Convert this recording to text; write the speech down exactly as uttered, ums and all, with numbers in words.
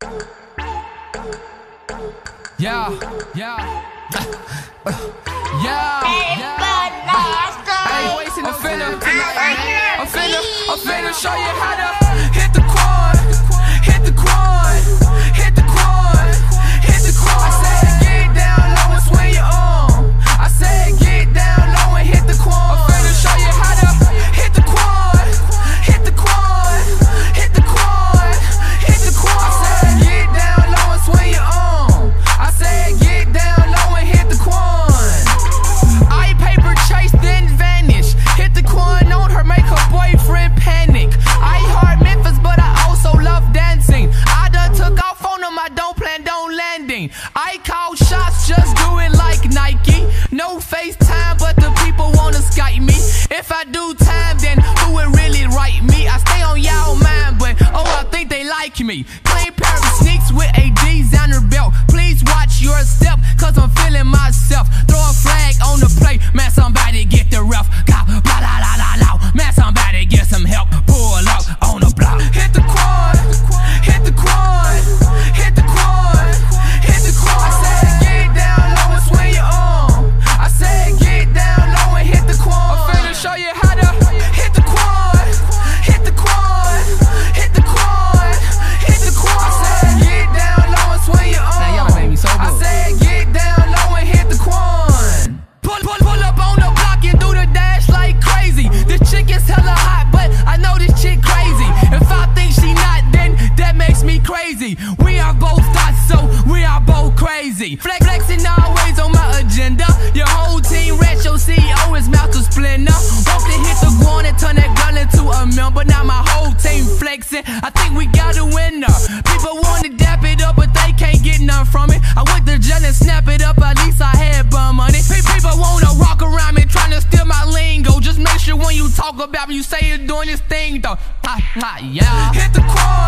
Yeah, yeah, yeah, yeah. Hey, I'm finna, I'm finna, I'm finna show you how to hit the Quan, hit the Quan, hit the Quan, hit the Quan. I said get down low and swing your arm. I said get down low and hit the Quan. I'm finna show you how to hit the Quan, hit the Quan, hit the Quan, hit the Quan. I said get down low and swing your arm. I said get down low and hit the Quan. I paper chase then vanish. Hit the Quan on her, make her boyfriend panic. iHeart Memphis, but I also love dancing. I done took off on them, I don't plan on landing. I call shots, just do it like Nike. No FaceTime, but the people wanna Skype me. If I do time, then who would really write me? I stay on y'all mind, but oh, I think they like me. Clean pair of sneaks with a designer belt. Please watch your step, cause I'm feeling myself. Throw a flag on the plate, man, somebody get the ref. God, blah, la, la, la, la. Man, somebody get some help. Pull up on the block. Hit the Quan, hit the Quan, hit the Quan, hit the Quan. I said get down low and swing your arm. I said get down low and hit the Quan. I'm finna show you how to hit the Quan, hit the Quan, hit the Quan, hit the Quan. I said get down low and swing your arm. Now y'all made me so good. I said get down low and hit the Quan. Pull, pull, pull up on the block and do the dash like crazy. This chick is hella hot, but I know this chick crazy. If I think she not, then that makes me crazy. We are both thoughts, so we are both crazy. Flex, flexing always on my agenda. Your whole team rich, your C E O is mouth to splendor. Walk to hit the Quan and turn that girl into a member. Now my whole team flexing. I think we got a winner. People wanna dap it up, but they can't get none from it. I went to jail and snap it up, at least I had bum money. People wanna walk around me trying to steal my lingo. Just make sure when you talk about me, you say you're doing this thing though. Ha, ha, yeah. Hit the Quan.